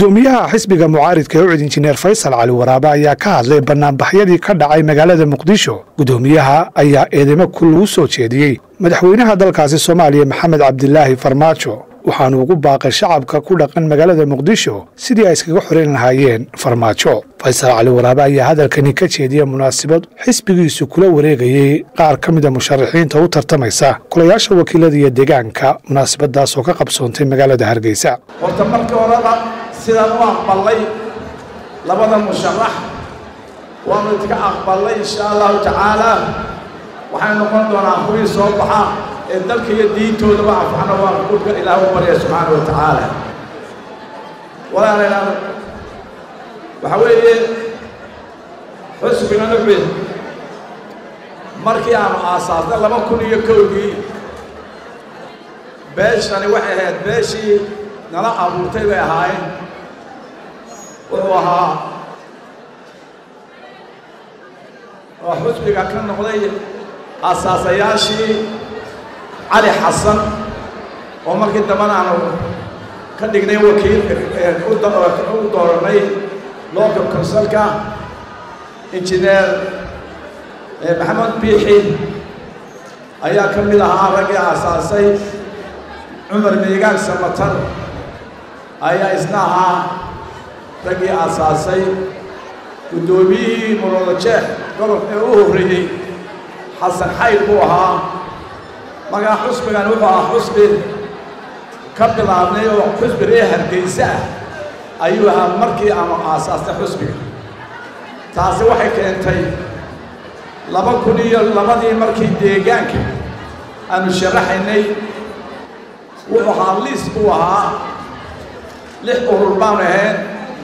gudoomiyaha xisbiga mucaaridka ee injineer Faysal Cali Waraabe ayaa ka hadlay banaanbaxyadii ka dhacay magaalada Muqdisho. Gudoomiyaha ayaa eedeymo kullu soo jeediyay madaxweynaha dalkaasi Soomaaliya Maxamed Cabdilaahi Farmaajo waxaanu ugu baaqay shacabka ku dhaqan magaalada Muqdisho sidii ay iskaga xoreyn lahaayeen Farmaajo. Faysal Cali Waraabe ayaa hadalkani ka jeediyay munaasabad xisbigiisu kula wareegayay qaar ka mid ah musharaxiinta u tartamaysa kulayaasha wakiilada iyo deegaanka munaasabadaas oo ka qabsoontay magaalada Hargeysa. horta markii horeba sidaan u aqbalay labada musharax waanu idinka aqbalay insha Allahu tacaala waxaan noqon doonaa kuwii soo baxa ee dalka iyo diintoodaba afxana waa qofka Ilaahay bariya subhanahu wa ta'ala walaalayaal waxa weeye xusbiga nabi markii aan aasaasay 2001 beeshani waxay ahayd beeshii nala abuurtay bay ahaayeen wuxuu ahaa oo xusbiga ka noqday asaasayaashii علي حسن ومركي دمنا أنا كدقني وكيل ودورني لوكال كونسلكا إنجنير محمد بيحي أيا كملها رجع أساسي عمر ميغان سمتر أيا إسناها رجع أساسي ودوبي مرولجه قالوا أوهري حسن حي بوها marka xusbigan wuxuu ahaa xusbi ka bilaabnay oo xusbi reer Hargeysa ayuu ahaa markii aan aasaasay xusbiga taasi waxay keentay 2002 markii deegaanka aanu sharaxaynay wuxuu ahaa liis u ahaa 6 urur baan ahayn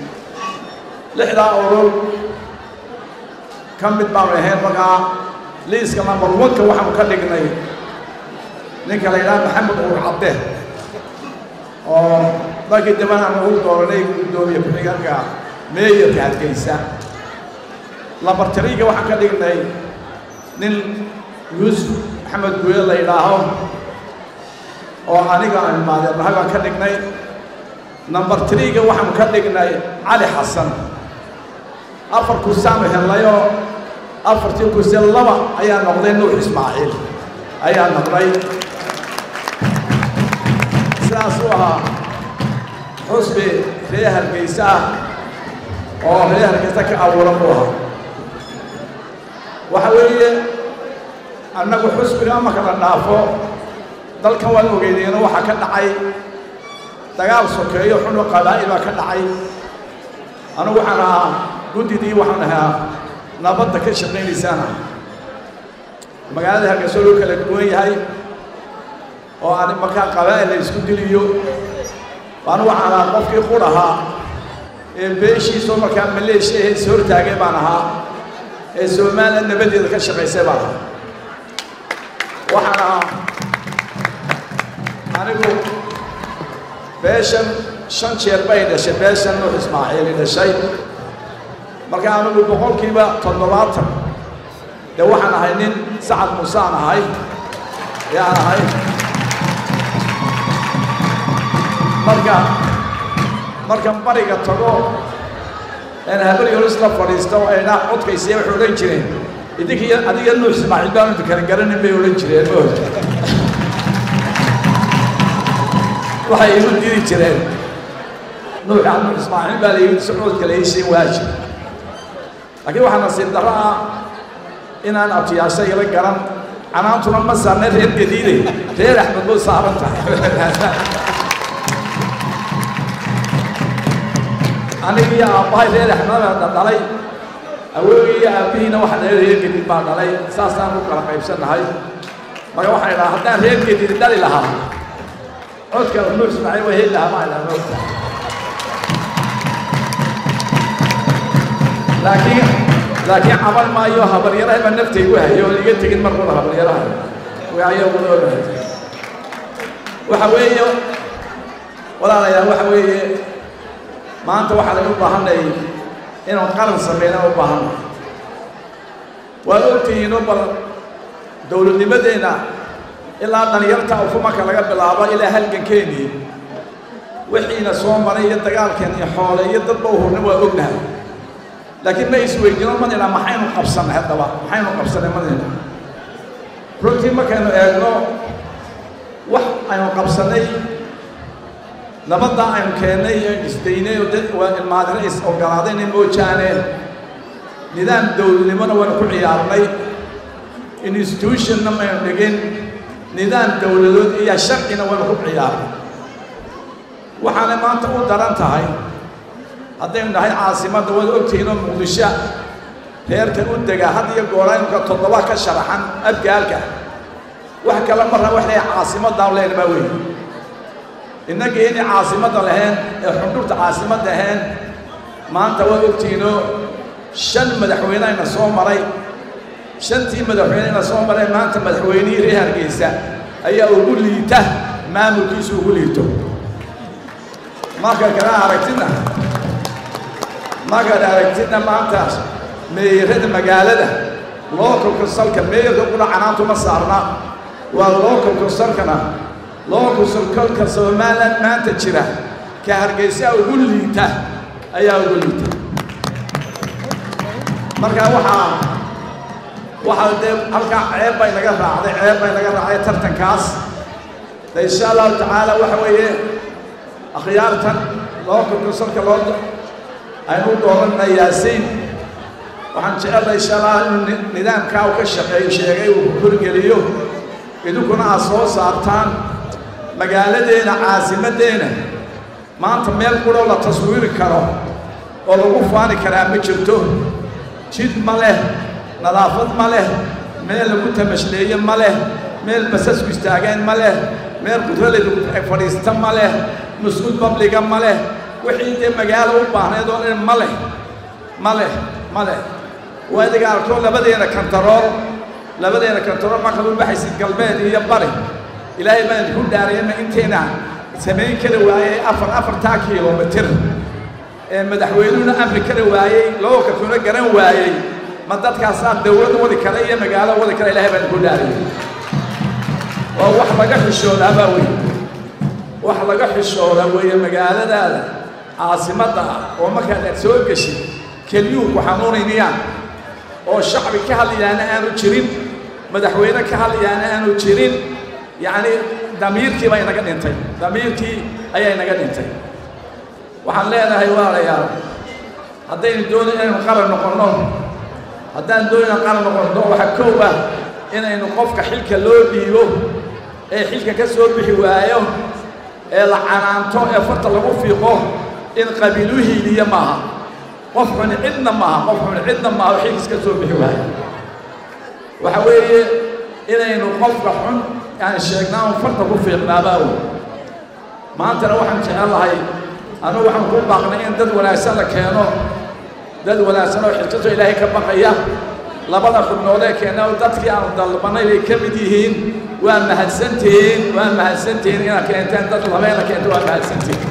6 urur ka mid baan ahayn marka liiska number 1 waxaan ka dhignay ninka la yiraahdo Maxamed Uur Cabde oo markii dibana uu dooranay gudoomiye ku-xigeenka meeyarka Hargeysa labartariga waxaan ka dhignay nin Yuusuf Maxamed Guuye la yiraahdo oo aniga aan maadaama ka dhignay number 3 waxaan ka dhignay Ali Xasan afar ku saamehelayo afartii ku laba ayaa noqday Nuux Ismaaciil ayaa noqday سأسوها حسبي ريها الجيسة أو ريها الجيسة كأولها وحوي أنك حسبي لما كنا نافو ذل كوان وجدين وحكنا عي تجار سكري وحنا قبائل وكنا عي أنا وحنا جودي دي وحنا نبض كشفني لسانة مقالة هالجسولو كالكوي هاي oo aan markaa qabaa'il isku diliyo waan waxaan qofkii quraha ee beeshiiso markaa Maleeshiya soo taagay baan ahaa ee Soomaaliya nabadeeda ka shaqeysay baan waxaan anigu beeshan 5 jeer bay dhashay beeshan Nuux Ismaaciil dhashay markaa anigu boqolkiiba 70 de waxaan ahay nin Sacad Muuse ahay yaa ahay marka bariga tago aan habal yoris la fadhiisto ayna codkaysiya wuxuu oran jireen idinkiya adiga Nuux Ismaaciil baan inta kala garanay bay oran jireen waxay igu diri jireen Nuux Ismaaciil baa leeyahay socod kale aysan waajib laakiin waxaan nasiib daraa inaan abtiyaasha ila garan anaantuna ma saarnay reer gadiide reer Axmed buu saaran tahay أنا يا أباي غير إحنا دلالي أولي يا أبينا واحد غير جديد بعد دلالي ساسا مكرا قيبسنا هاي ما هو حنا حتى غير جديد دلالي لها أذكر النور سمعي وهي لها ما لها لكن عمل ما يوها بريرة من نفتي وهي يقول تجد مرة بريرة ويا يقولون وحويه ولا يا وحويه ما أنت واحد من بحني إنه قرن سمينا وبحنا وقلت ينبر دولة المدينة إلا أن يرتع فمك لقب العبا إلى هلق كيني wixiina soo maray iyo dagaalkeen iyo xoole iyo dadba u horna waa ognahay laakiin ma isweydiino madina maxaynu qabsanay haddaba maxaynu qabsanay madina runtii markaynu eegno wax aynu qabsanay nabadda aynu keennay iyo isdaynay oo dad waa ilmaadina is ogolaadeen in moojaaneen nidaam dowladnimona waanu ku ciyaarnay institutionna maynu dhigin nidaam dowladood iyo sharcina waanu ku ciyaarnay waxaana maanta u daran tahay haddaynu nahay caasimadda waad ogtihiinoo muqdisho reerka u dega had iyo gooraynka 7 ka sharaxan abgaalka wax kale marna wax leeyahay caasimaddan leeyahay weey innaga inay caasimadda lahayn ee xudurta caasimadda ahayn maanta waad ogtihiinoo 5 madaxweynena soo maray 5tii madaxweynena soo maray maanta madaxweynihii reer Hargeysa ayaa ugu liita maamulkiisu ugu liito marka kala aragtina maanta meeyada magaalada local councilka meeyada kuna canaantu ma saarna waa local councilkana local councilka Soomaaliland maanta jira ka Hargeysa ugu liita ayaa ugu liita marka waxa halka ceeb bay naga raacday tartankaas insha Allah ta'ala waxa weeye akhyaartan local councilka loo aynu dooranna Yaasiin waxaan jecelahay insha Allah nidaamka uu ka shaqeeyo sheegay uu horgeliyo idinkuna soo saartaan magaaladeena caasimadeena maanta meel quro la taswiiri karo oo lagu faani karaa ma jirto jid ma leh nadaafad ma leh meel lagu tamashleeyo ma leh meel basas ku istaageen ma leh meel qudraleedu ay fadhiista ma leh مسؤول بابليكا ماله وحيد مجال وباهنا دون ماله وهذا قال كل لبدينا كنترول ما كانوا بحث قلبين هي بري إلهي ما يكون دارين ما انتنا سمين كده وعي أفر تاكيلو متر مدحوينونا أمر كده وعي لو كتونا جرين وعي ما تدك أصلا دولة ولا كريه مجال ولا كريه إلهي ما يكون دارين وواحد بقى الشغل أبوي wax laga xishooda weeye magaalada caasimada oo marka aad soo gashay kaliyu ku xanuunayaan oo shacbi ka hadlayaan aanu jirin madaxweyne ka hadlayaan aanu jirin yaani damiirkii bay naga dhintay ayay naga dhintay waxaan leenahay walaalayaal haddaynu doonayno inaynu qaran noqono waxa koob ah inaynu qofka xilka loo dhiibo ee xilka ka soo bixi waayo la canaanto ee farta lagu fiiqo in qabiiluhiiliya maaha qofkuna cidna maaha wixii iska soo bixi waayo waxa weeye inaynu qofka xun aan sheegnaa farta ku fiiqnaabaa maantana waxaan jecelahay anigu waxaan ku baaqnay in dad wanaagsan la keeno dad wanaagsan oo xilkasoo ilaahay ka baqaya labada xubnood ee keena dadkii aan dalbanay ay ka mid yihiin waa mahadsantiin inaad keentaan dad labeena keento waa mahadsantiin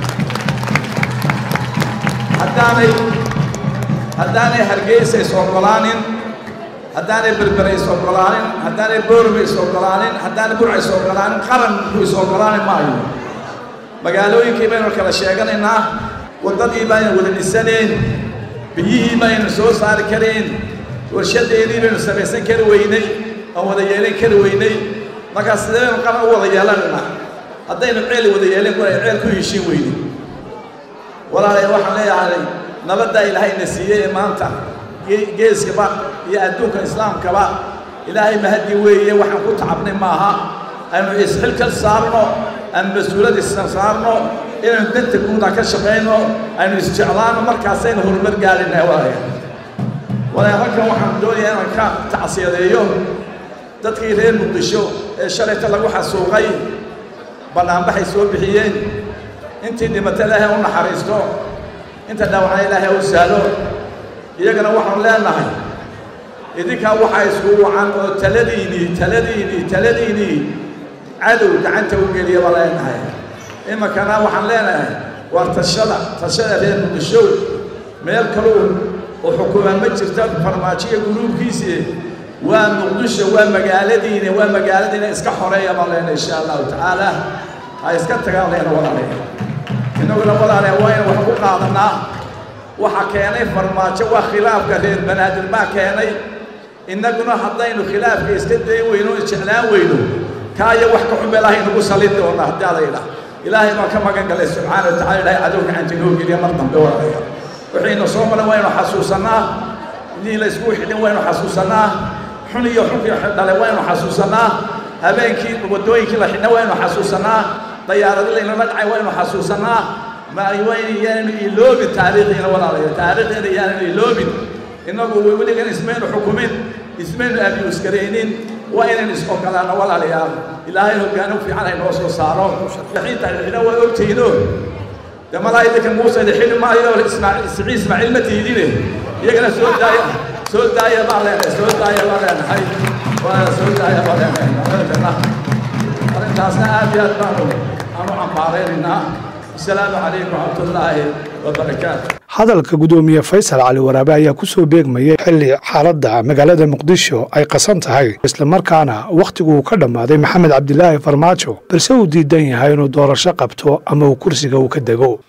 haddaanay Hargeysa is ogolaanin haddaanay Berbera is ogolaanin haddaanay Boorame is ogolaanin haddaanay Burco is ogolaanin qaranku is ogolaanin maayo magaalooyinkii baynu kala sheeganaynaa wadadii baynu wada dhisaneen biyihii baynu soo saari kareen warshadeedii baynu samaysan kari weynay oo wada yeelan kari weynay markaas sideen qaran u wada yeelanayna haddaynu ceel wada yeelan ceel ku heshiin weynay walaalay waxaan leeyahay nabadda ilaahay na siiyay maanta geeskaba iyo adduunka islaamkaba ilaahay mahadi weeye waxaan ku tacabnay maaha aynu isxilka saarno aan mas'uuliyad saarno inaynu danta guud ka shaqeyno aynu isjeclaano markaasaynu horumar gaarnaa walaalay halkan waxaan doonayaa inaan ka tacsiyadeeyo dadkii reer Muqdisho ee shalayta lagu xasuuqay banaanbaxay soo bixiyeen intii dhimatay Ilaahay u naxariisto inta dhaawacay Ilaahay u sahlo iyagana waxaan leenahay idinka waxa isku wacan oo taladiini cadow gacanta u geliya walaalnahay imakana waxaan leenahay war tashada reer Muqdisho meel kale oo xukuumad ma jirta farmaajiga gruubkiisa waa Muqdisho waa magaaladiina iska xoreeya baan leenahay insha Allah ta'ala ha iska tagaan leena walaalay inaguna walaalahay waa in wax ku qaadanaa waxa keenay farmaajo waa khilaafka reer banaadir baa keenay inaguna haddaynu khilaafka iska day weyno jeclaan weyno kaaya wax ka xun ilaahay nagu salid doona haddii la yidhaah ilaahay baa ka magan galay subxaanahu wa tacaala ilaahay cadowga cantinoo geliya mar dambe walaalayaal waxaynu soo maray waynu xasuusanaa inii la isku xidhin waynu xasuusanaa xun iyo xunkii dhalay waynu xasuusanaa habeenkii wadooyinkii la xidhnay waynu xasuusanaa dayaaradii laynala dhacay waynu xasuusanaa ma yaanu iloobin taariikhdiina walaalayaal taariikhdeena yaanu iloobin inagu weligan ismaynu xukumin ismaynu abiyuus garaynin waa inaynu is-ogolaano walaalayaal ilaahay hoggaano fiican ay noo soo saaro yaxiinta xidhna waa ogtihiino de malaa'ika muuse xidhi maayo ismaaciil ma tiidine iyagana soo daaya baa leenahay soo daaya baa leenahay waa soo daaya baa leenahay arrintaasna aad iyo aad baanu cambaaraynaynaa السلام عليكم ورحمة الله وبركاته hadalka gudoomiye Faysal Cali Waraabe ayaa ku soo beegmayay xilli xaaladda magaalada Muqdisho ay qasan tahay isla markaana waqtigu ka dhamaaday Maxamed Cabdilaahi Farmaajo balse uu diidan yahay inuu doorasho qabto ama uu kursiga uu ka dago